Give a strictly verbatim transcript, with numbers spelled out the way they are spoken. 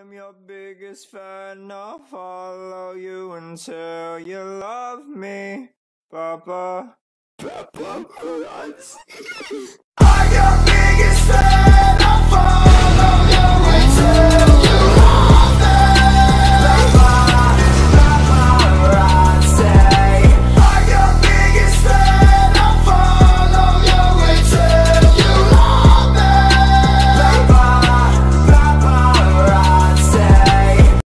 I'm your biggest fan, I'll follow you until you love me, Papa. Papa, I'm your biggest fan, I'll follow